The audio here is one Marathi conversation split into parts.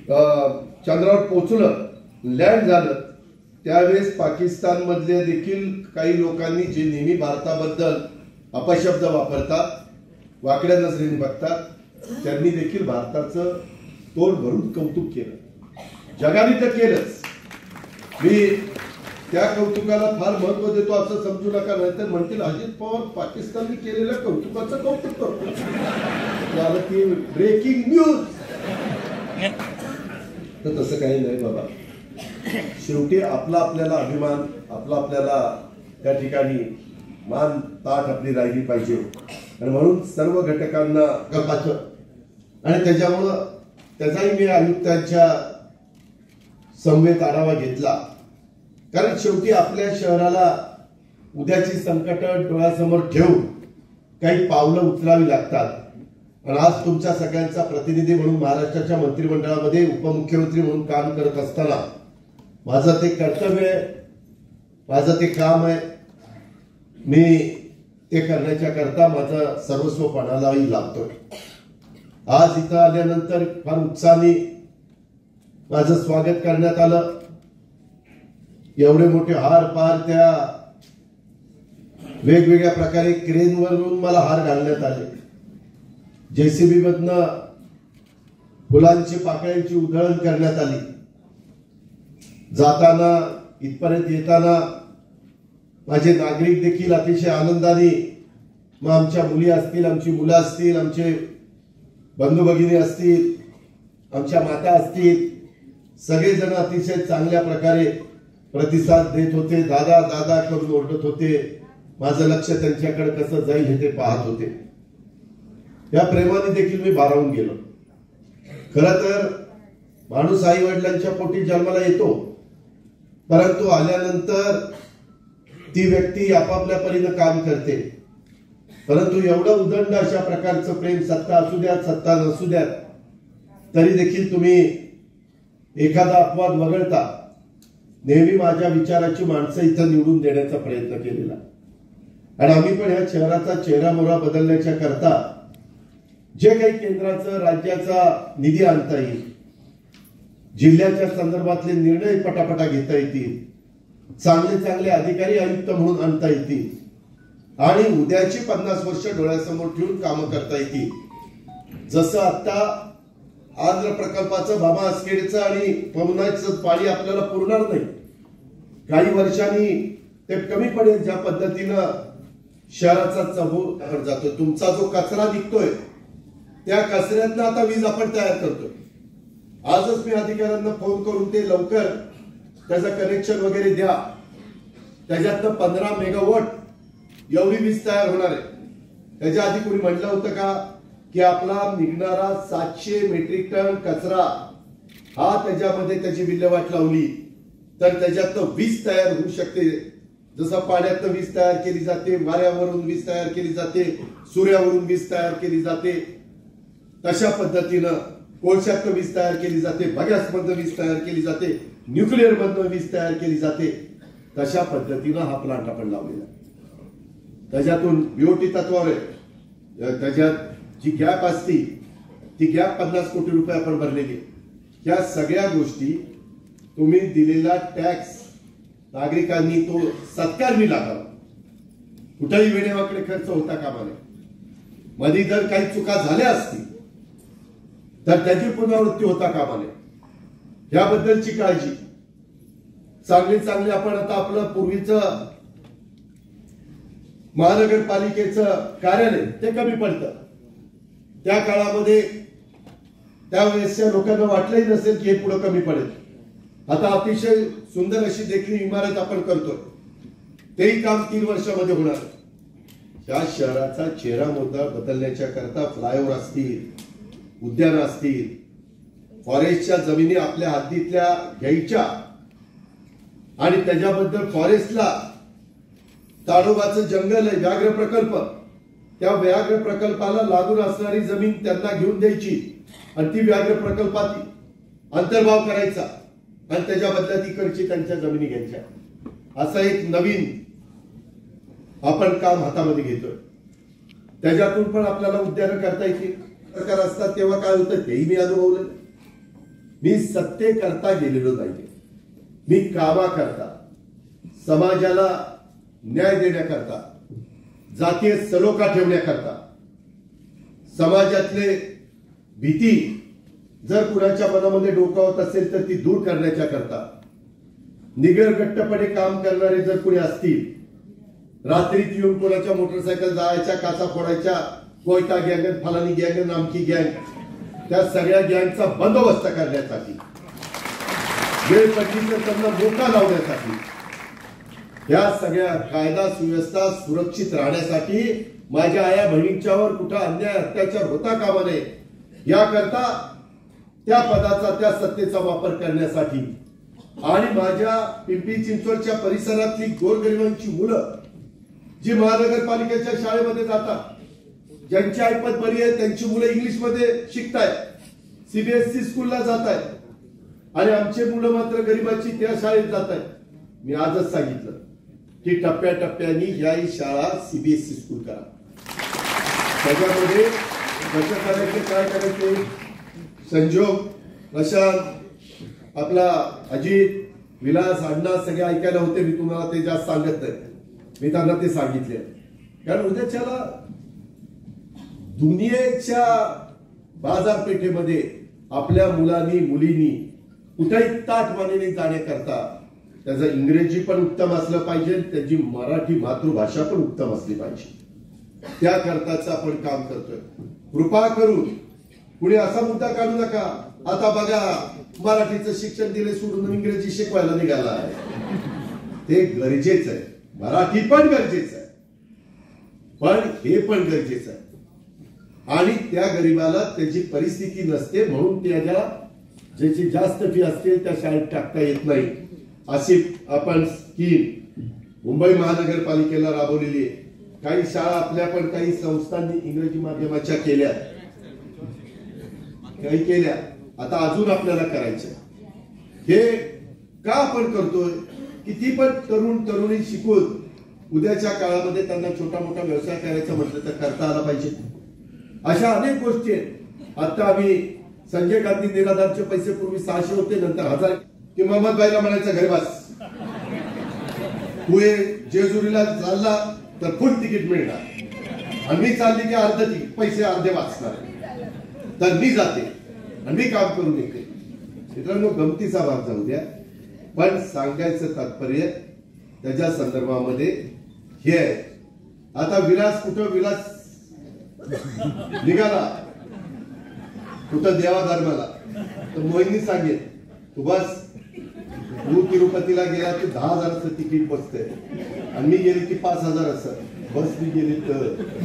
चंद्रावर पोचलं, लँड झालं, त्यावेळेस पाकिस्तान मधले देखील काही लोकांनी जे नेहमी भारताबद्दल अपशब्द वापरतात, वाकड्या नजरेने बघतात, त्यांनी देखील भारताचं तोंड भरून कौतुक केलं. जगाने तर केलंच. मी त्या कौतुकाला फार महत्व देतो असं समजू नका, नाहीतर म्हणतील अजित पवार पाकिस्तानने केलेल्या कौतुकाचं कौतुक करतो. झालं की ब्रेकिंग न्यूज. तर तसं काही नाही बाबा. शेवटी आपल्याला अभिमान, आपल्याला त्या ठिकाणी मान ताठ आपली राहिली पाहिजे. आणि म्हणून सर्व घटकांना गप्पाचं, आणि त्याच्यामुळं त्याचाही मी आयुक्तांच्या समवेत आढावा घेतला. कारण शेवटी आपल्या शहराला उद्याची संकट डोळ्यासमोर ठेवून काही पावलं उचलावी लागतात. आणि आज तुमच्या सगळ्यांचा प्रतिनिधी म्हणून महाराष्ट्राच्या मंत्रिमंडळामध्ये उपमुख्यमंत्री म्हणून काम करत असताना माझं ते कर्तव्य आहे, माझं ते काम आहे. मी ते करण्याच्या करता माझं सर्वस्व पणालाही लागतोय. आज इथं आल्यानंतर फार उत्साहाने माझं स्वागत करण्यात आलं. एवढे मोठे हार पार त्या वेगवेगळ्या प्रकारे क्रेनवरून मला हार घालण्यात आले. जेसीबी मधनं फुलांची पाकळ्यांची उधळण करण्यात आली. जाताना इथपर्यंत येताना माझे नागरिक देखील अतिशय आनंदाने, मग आमच्या मुली असतील, आमची मुलं असतील, आमचे बंधू भगिनी असतील, आमच्या माता असतील, सगळेजण अतिशय चांगल्या प्रकारे प्रतिसाद देत होते. दादा दादा करून ओरडत होते. माझं लक्ष त्यांच्याकडे कसं जाईल हे ते पाहत होते. या प्रेमाने देखील मी भारावून गेलो. खरं तर माणूस आई वडिलांच्या पोटी जन्माला येतो, परंतु आल्यानंतर ती व्यक्ती आपापल्या परीने काम करते. परंतु एवढं उदंड अशा प्रकारचं प्रेम, सत्ता असू द्यात सत्ता नसू द्यात, तरी देखील तुम्ही एखादा अपवाद वगळता नेहमी माझ्या विचाराची माणसं इथं निवडून देण्याचा प्रयत्न केलेला. आणि आम्ही पण ह्या शहराचा चेहरामोहरा बदलण्याच्या करता जे काही केंद्राचं राज्याचा निधी आणता येईल, जिल्ह्याच्या संदर्भातले निर्णय पटापटा घेता येतील, चांगले चांगले अधिकारी आयुक्त म्हणून आणता येतील, आणि उद्याची 50 वर्ष डोळ्यासमोर ठेवून कामं करता येतील. जसं आता आंध्र प्रकल्पाचं, भामा आसखेडचं आणि पवनाचं पाणी आपल्याला पुरणार नाही, काही वर्षांनी ते कमी पडेल. ज्या पद्धतीनं शहराचा चबूर जातोय, तुमचा जो कचरा निघतोय त्या कचऱ्यातनं आता वीज आपण तयार करतोय. आजच मी अधिकाऱ्यांना फोन करून ते लवकर त्याचं कनेक्शन वगैरे द्या. त्याच्यातनं 15 मेगावॉट एवढी वीज तयार होणार आहे. त्याच्या आधी कोणी म्हटलं होतं का की आपला निघणारा 700 मेट्रिक टन कचरा हा त्याच्यामध्ये त्याची विल्हेवाट लावली तर त्याच्यातनं वीज तयार होऊ शकते. जसं पाण्यातनं वीज तयार केली जाते, वाऱ्यावरून वीज तयार केली जाते, सूर्यावरून वीज तयार केली जाते, तशा पद्धतीनं कोळशातनं वीज तयार केली जाते, बगॅसमधनं वीज तयार केली जाते, न्यूक्लिअर मधनं वीज तयार केली जाते. तशा पद्धतीनं हा प्लांट आपण लावलेला. त्याच्यातून बीओटी तत्वावर त्याच्यात जी गॅप असती ती गॅप 50 कोटी रुपये आपण भरलेली. या सगळ्या गोष्टी तुम्ही दिलेला टॅक्स नागरिकांनी तो सत्कारणी लागावा. कुठेही वेडेवाकडे खर्च होता कामा नये. मध्ये जर काही चुका झाल्या असतील तर त्याची पुनरावृत्ती होता कामा नये. याबद्दलची काळजी चांगली आपण आता आपलं पूर्वीचं महानगरपालिकेचं कार्यालय ते कमी पडतं. त्या काळामध्ये त्यावेळेसच्या लोकांना वाटलंही नसेल की हे पुढे कमी पडेल. आता अतिशय सुंदर अशी देखील इमारत आपण करतोय. तेही काम 3 वर्षामध्ये होणार. त्या शहराचा चेहरा मोहरा बदलण्याच्या करता फ्लायओव्हर असतील, उद्यान असतील, फॉरेस्टच्या जमिनी आपल्या हद्दीतल्या घ्यायच्या आणि त्याच्याबद्दल फॉरेस्टला ताडोबाचं जंगल आहे, व्याघ्र प्रकल्प, त्या व्याघ्र प्रकल्पाला लागून असणारी जमीन त्यांना घेऊन द्यायची आणि ती व्याघ्र प्रकल्पात अंतर्भाव करायचा आणि त्याच्या बदल्यात तिकडची त्यांच्या जमिनी घ्यायच्या. असं एक नवीन आपण काम हातामध्ये घेतोय. त्याच्यातून पण आपल्याला उद्यानं करता येतील. प्रकार असतात तेव्हा काय होतं तेही मी अनुभवलं. मी सत्तेकरता गेलेलो नाहीये. मी कामाकरता, समाजाला न्याय देण्याकरता, जातीय सलोखा ठेवण्याकरता, समाजातले भीती जर कुणाच्या मनामध्ये डोकावत असेल तर ती दूर करण्याच्या करता, निगरगट्टपणे काम करणारे जर कुणी असतील, रात्रीत येऊन कोणाच्या मोटरसायकल जायच्या, काचा फोडायच्या, कोयता गँग, फलानी गँग, नामकी गँग, त्या सगळ्या गँगचा बंदोबस्त करण्यासाठी, वेळ पडली तर त्यांना मोका लावण्यासाठी, या सगळ्या कायदा सुव्यवस्था सुरक्षित राहण्यासाठी, माझ्या आया बहिणींच्यावर कुठं अन्याय अत्याचार होता कामा नये याकरता त्या पदाचा, त्या सत्तेचा वापर करण्यासाठी आणि माझ्या पिंपरी चिंचवडच्या परिसरातली गोरगरिबांची मुलं जी महानगरपालिकेच्या शाळेमध्ये जातात, ज्यांची ऐपत बरी आहे त्यांची मुलं इंग्लिशमध्ये शिकतायत, सीबीएसई स्कूलला जात आहेत आणि आमचे मुलं मात्र गरिबाची त्या शाळेत जात आहेत. मी आजच सांगितलं की टप्प्याटप्प्याने ही शाळा सीबीएसई स्कूल करा. त्याच्यामध्ये कसं करायचं, काय करायचे, संजोग, प्रशांत, आपला अजित, विलास, अण्णा सगळे ऐकायला होते. मी तुम्हाला ते जास्त सांगत नाही, मी त्यांना ते सांगितले. कारण उद्याच्याला दुनियेच्या बाजारपेठेमध्ये आपल्या मुलांनी मुलींनी कुठेही ताट मानेने जाण्याकरता त्याचं इंग्रजी पण उत्तम असलं पाहिजे, त्याची मराठी मातृभाषा पण उत्तम असली पाहिजे. त्या करताच आपण काम करतोय. कृपा करून कुणी असा मुद्दा काढू नका, आता बघा मराठीचं शिक्षण दिले सोडून इंग्रजी शिकवायला निघाला आहे. ते गरजेचं आहे, मराठी पण गरजेचं आहे, पण हे पण गरजेचं आहे. आणि त्या गरीबाला त्याची परिस्थिती नसते म्हणून त्याच्या ज्याची जास्त फी असते त्या शाळेत टाकता येत नाही. अशी आपण स्कीम मुंबई महानगरपालिकेला राबवलेली आहे. काही शाळा आपल्या पण काही संस्थांनी इंग्रजी माध्यमाच्या केल्या, काही केल्या, आता अजून आपल्याला करायचं. हे का आपण करतोय की ती पण तरुण तरुणी शिकून उद्याच्या काळामध्ये त्यांना छोटा मोठा व्यवसाय करायचा म्हटलं तर करता आला पाहिजे. अशा अनेक गोष्टी आहेत. आता आम्ही संजय गांधी निराधारचे पैसे पूर्वी 600 होते, नंतर 1000, की मोहम्मदबाईला म्हणायचं घरी बस, तू जेजुरीला चालला तर फुल तिकीट मिळणार आणि मी चालली की अर्ध तिकीट, पैसे अर्धे वाचणार, तर मी जाते आणि मी काम करून येते. मित्रांनो, गमतीचा भाग जाऊ द्या, पण सांगायचं तात्पर्य त्याच्या संदर्भामध्ये हे आहे. आता विलास कुठं, विलास निघाला कुठं देवा धर्माला, तर मोहिनी सांगेल तू बस, तू तिरुपतीला गेला की 10,000चं तिकीट बसतंय आणि मी गेली की 5,000 असं, बस मी गेली तर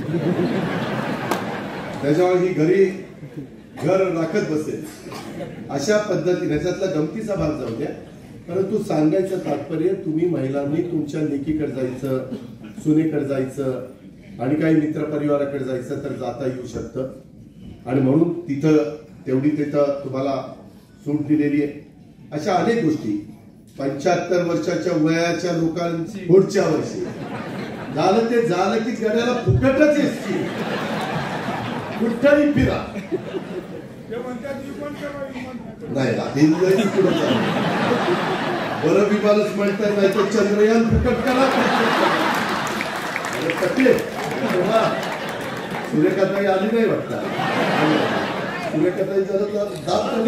त्याच्यावर ही घरी घर राखत बसेल. अशा पद्धतीने त्यातला गमतीचा भाग जाऊ द्या, परंतु सांगायचं तात्पर्य तुम्ही महिलांनी तुमच्या लेकीकडे जायचं, सुनेकडे जायचं आणि काही मित्र परिवाराकडे जायचं तर जाता येऊ शकतं. आणि म्हणून तिथं तेवढी तिथं तुम्हाला सूट दिलेली आहे. अशा अनेक गोष्टी 75 वर्षाच्या वयाच्या लोकांची पुढच्या वर्षी झालं ते झालं की गड्याला फुकटच एसटी, कुठंही फिरा नाही, बरं विमानच म्हणतात, नाही तर चंद्रयान फुकट करा. सूर्यकाताई आली नाही वाटतं, सूर्यकाताई झालं.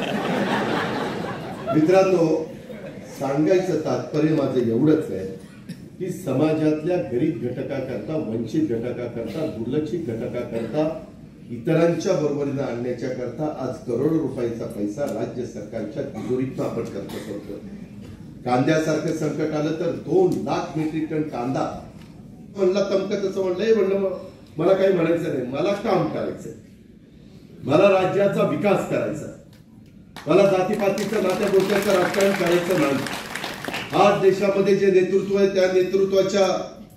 मित्रांनो, सांगायचं तात्पर्य माझं एवढंच आहे की समाजातल्या गरीब घटकाकरता, वंचित घटकाकरता, दुर्लक्षित घटकाकरता, इतरांच्या बरोबरीनं आणण्याच्या करता आज करोडो रुपयाचा पैसा राज्य सरकारच्या तिजोरीतून आपण खर्च करतो. कांद्यासारखं संकट आलं तर 2 लाख मेट्रिक टन कांदा म्हणला, तमकतच म्हणलंय, म्हणलं मला काही म्हणायचं नाही, मला काम करायचंय, मला राज्याचा विकास करायचा, मला जातीपातीचं नात्या डोक्याचं राजकारण करायचं नाही. आज देशामध्ये जे नेतृत्व आहे त्या नेतृत्वाच्या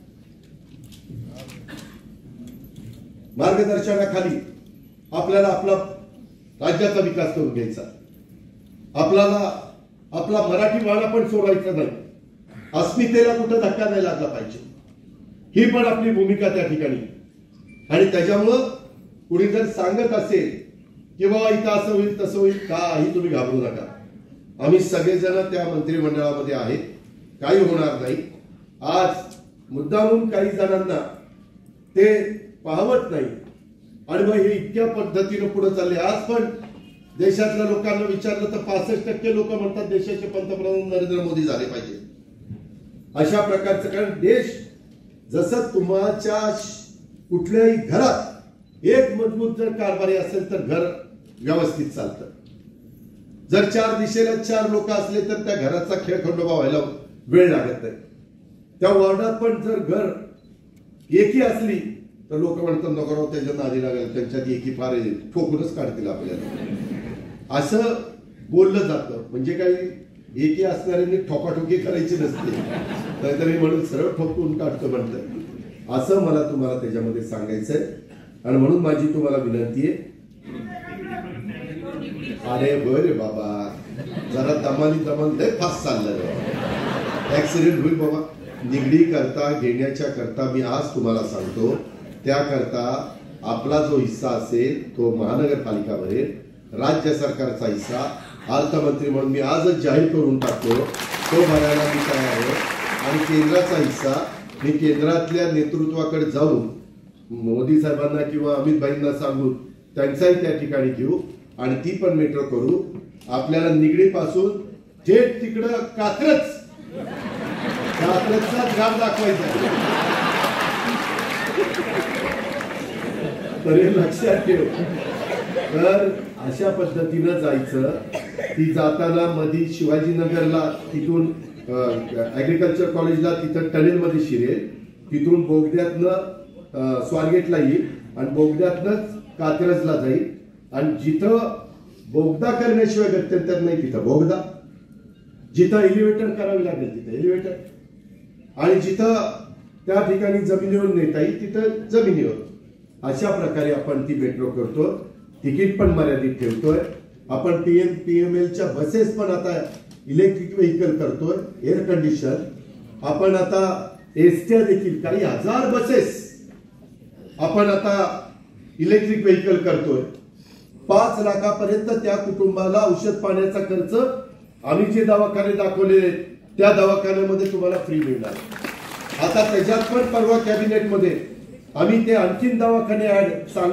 मार्गदर्शनाखाली आपल्याला आपला राज्याचा विकास करून घ्यायचा, आपल्याला आपला मराठी वाणा पण सोडायचा नाही, अस्मितेला कुठं धक्का नाही लागला पाहिजे, ही पण आपली भूमिका त्या ठिकाणी. आणि त्याच्यामुळं कुणी जर सांगत असेल की बाबा इथं असं होईल तसं होईल, काही तुम्ही घाबरू नका. आम्ही सगळेजण त्या मंत्रिमंडळामध्ये आहेत, काही होणार नाही. आज मुद्दामून काही जणांना ते पाहवत नाही आणि मग हे इतक्या पद्धतीनं पुढे चालले. आज पण देशातल्या लोकांना विचारलं तर 65% लोक म्हणतात देशाचे पंतप्रधान नरेंद्र मोदी झाले पाहिजे. अशा प्रकारचं, कारण देश जसं तुमच्या कुठल्याही घरात एक मजबूत जर कारभारी असेल तर घर व्यवस्थित चालतं. जर 4 दिशेला 4 लोक असले तर त्या घराचा खेळखंडोबा व्हायला वेळ लागत नाही. त्या वॉर्डात पण जर घर एकी असली तर लोक म्हणतात नको त्याच्या नादी लागेल, त्यांच्यात एकी फार ठोकूनच काढतील आपल्याला, असं बोललं जातं. म्हणजे काही एकी असणाऱ्यांनी ठोकाठोकी करायची नसते, नाहीतरी म्हणून सरळ ठोकून काढतो म्हणतं. असं मला तुम्हाला त्याच्यामध्ये सांगायचंय. आणि म्हणून माझी तुम्हाला विनंती आहे, अरे बरे बाबा जरा दमानी लय फास्ट चाललं, ऍक्सिडेंट होईल बाबा. निगडी करता घेण्याच्या करता मी आज तुम्हाला सांगतो, त्याकरता आपला जो हिस्सा असेल तो महानगरपालिका भरेल, राज्य सरकारचा हिस्सा अर्थमंत्री म्हणून मी आजच जाहीर करून टाकतो तो भरायला मी तयार आहे. आणि केंद्राचा हिस्सा मी केंद्रातल्या नेतृत्वाकडे जाऊन मोदी साहेबांना किंवा अमित भाईंना सांगून त्यांचाही त्या ठिकाणी घेऊ आणि ती पण मेट्रो करू. आपल्याला निगडीपासून थेट तिकडं कात्रजचा ग्राम दाखवायचा. तर हे लक्षात ठेव. तर अशा पद्धतीनं जायचं. ती जाताना मधी शिवाजीनगरला तिथून ऍग्रिकल्चर कॉलेजला तिथं टनेलमध्ये शिरेल, तिथून बोगद्यातनं स्वारगेटला येईल आणि बोगद्यातनंच कात्रजला जाईल. आणि जिथं बोगदा करण्याशिवाय गत्यंतर नाही तिथं बोगदा, जिथं एलिव्हेटर करावी लागेल तिथं एलिव्हेटर, आणि जिथं त्या ठिकाणी जमिनीवर नेता येईल तिथं जमिनीवर. अशा प्रकारे आपण ती मेट्रो करतो. तिकीट पण मर्यादित ठेवतोय आपण. PMLच्या बसेस पण आता इलेक्ट्रिक व्हेकल करतोय, एअर कंडिशन. आपण आता एसट्या देखील काही हजार बसेस आपण आता इलेक्ट्रिक व्हेकल करतोय. 5 लाखापर्यंत त्या कुटुंबाला औषध पाण्याचा खर्च आम्ही जे दवाखाने दाखवले त्या दवाखान्यामध्ये तुम्हाला फ्री मिळणार. आता त्याच्यात पण परवा कॅबिनेटमध्ये आम्ही ते आणखीन दवाखाने ऍड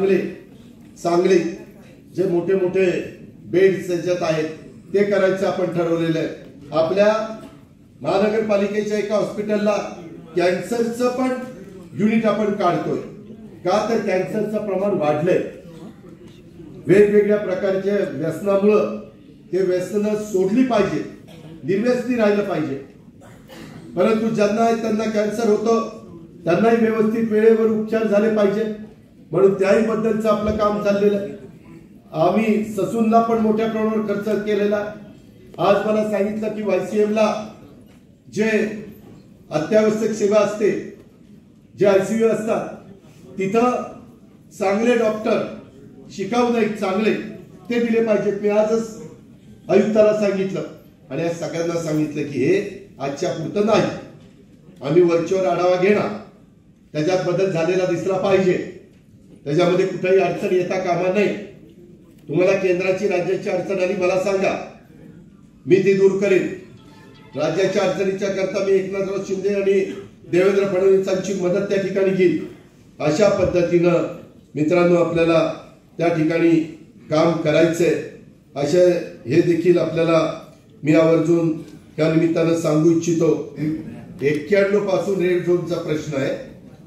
चांगले जे मोठे मोठे बेड्स त्याच्यात आहेत ते करायचं आपण ठरवलेलं आहे. आपल्या महानगरपालिकेच्या एका हॉस्पिटलला कॅन्सरचं पण युनिट आपण काढतोय. का तर कॅन्सरचं प्रमाण वाढलंय. वेगवेगळ्या प्रकारच्या व्यसनामुळं ते व्यसन सोडली पाहिजे, निर्व्यसनी राहिलं पाहिजे. परंतु ज्यांना त्यांना कॅन्सर होतं त्यांनाही व्यवस्थित वेळेवर उपचार झाले पाहिजे, म्हणून त्याही बद्दलचं आपलं काम चाललेलं आहे. आम्ही ससूनला पण मोठ्या प्रमाणावर खर्च केलेला. आज मला सांगितलं की YCMला जे अत्यावश्यक सेवा असते, जे ICU असतात, तिथं चांगले डॉक्टर शिकाऊ नाहीत, चांगले ते दिले पाहिजेत. मी आजच आयुक्ताला सांगितलं आणि या सगळ्यांना सांगितलं की हे आजच्या पुरतं नाही, आम्ही वरचीवर आढावा घेणार, त्याच्यात बदल झालेला दिसला पाहिजे, त्याच्यामध्ये कुठेही अडचण येता कामा नये. तुम्हाला केंद्राची राज्याची अडचण आली मला सांगा, मी ती दूर करेन. राज्याच्या अडचणीच्या करता मी एकनाथराव शिंदे आणि देवेंद्र फडणवीसांची मदत त्या ठिकाणी घेईल. अशा पद्धतीनं मित्रांनो आपल्याला त्या ठिकाणी काम करायचंय. अशा हे देखील आपल्याला मी आवर्जून त्या निमित्तानं सांगू इच्छितो. 91 पासून रेड झोनचा प्रश्न आहे.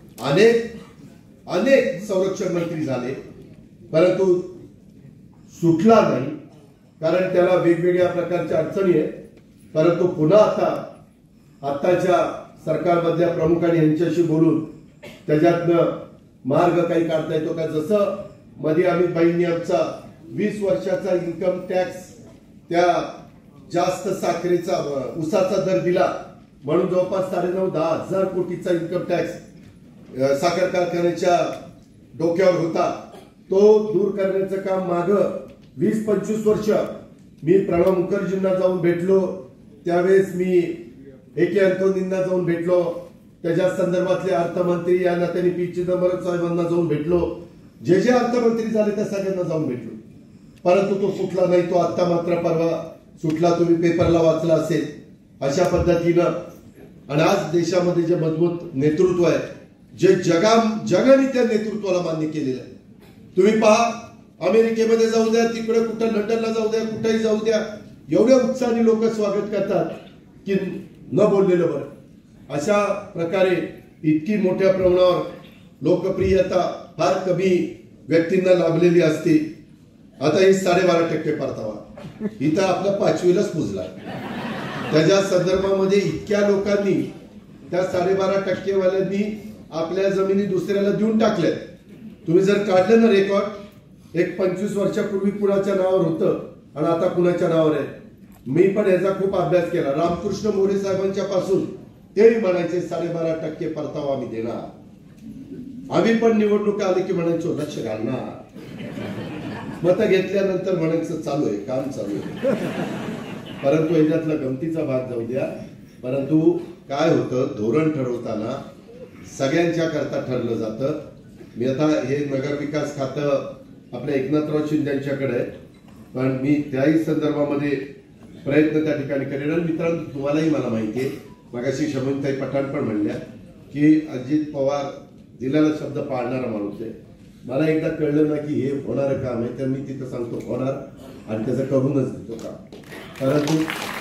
अनेक संरक्षण मंत्री झाले परंतु सुटला नाही, कारण त्याला वेगवेगळ्या प्रकारच्या अडचणी आहेत. परंतु पुन्हा आताच्या सरकारमधल्या प्रमुखांनी यांच्याशी बोलून त्याच्यातनं मार्ग काही काढता येतो का. जसं मध्ये अमित भाईंनी आमचा 20 वर्षाचा इन्कम टॅक्स त्या जास्त साखरेचा उसाचा दर दिला म्हणून जवळपास 9.5-10 हजार कोटीचा इन्कम टॅक्स साखर कारखान्याच्या डोक्यावर होता. तो दूर करण्याचं काम माग 20-25 वर्ष मी प्रणव मुखर्जींना जाऊन भेटलो, त्यावेळेस मी A.K. अँथोनींना जाऊन भेटलो, त्याच्या संदर्भातले अर्थमंत्री यांना त्यांनी P. चिदंबरम साहेबांना जाऊन भेटलो, जे अर्थमंत्री झाले त्या सगळ्यांना जाऊन भेटलो. परंतु तो सुटला नाही. तो आता मात्र परवा सुटला. तुम्ही पेपरला वाचला असेल. अशा पद्धतीनं आणि आज देशामध्ये जे मजबूत नेतृत्व आहे, जे जगाने त्या नेतृत्वाला मान्य केलेलं आहे. तुम्ही पहा, अमेरिकेमध्ये जाऊ द्या, तिकडे कुठं लंडनला जाऊ द्या, कुठेही जाऊ द्या, एवढ्या उत्साहाने लोक स्वागत करतात की न बोललेलं बरं. अशा प्रकारे इतकी मोठ्या प्रमाणावर लोकप्रियता फार कमी व्यक्तींना लाभलेली असते. आता ही 12.5% परतावा इथं आपल्या 5वीलाच पुजला. त्याच्या संदर्भामध्ये इतक्या लोकांनी, त्या 12.5% वाल्यांनी आपल्या जमिनी दुसऱ्याला देऊन टाकल्या. तुम्ही जर काढलं ना रेकॉर्ड, एक 25 वर्षापूर्वी कुणाच्या नावावर होतं आणि आता कुणाच्या नावावर आहे. मी पण याचा खूप अभ्यास केला. रामकृष्ण मोरे साहेबांच्या पासून तेही म्हणायचे 12.5% परतावा आम्ही देणार. आम्ही पण निवडणूक आली की म्हणायचो लक्ष घालणार. मत घेतल्यानंतर म्हणायचं चालू आहे, काम चालू आहे. परंतु याच्यातला गमतीचा भाग जाऊ द्या. परंतु काय होतं, धोरण ठरवताना सगळ्यांच्या करता ठरलं जातं. मी आता हे नगरविकास खातं आपल्या एकनाथराव शिंदे यांच्याकडे आहे, पण मी त्याही संदर्भामध्ये प्रयत्न त्या ठिकाणी करेन. आणि मित्रांनो, तुम्हालाही मला माहिती आहे, मगाशी शमनताई पठाण पण म्हणल्या की अजित पवार दिलेला शब्द पाळणारा माणूस आहे. मला एकदा कळलं ना की हे होणारं काम आहे, तर मी तिथं सांगतो होणार आणि त्याचं करूनच देतो काम. परंतु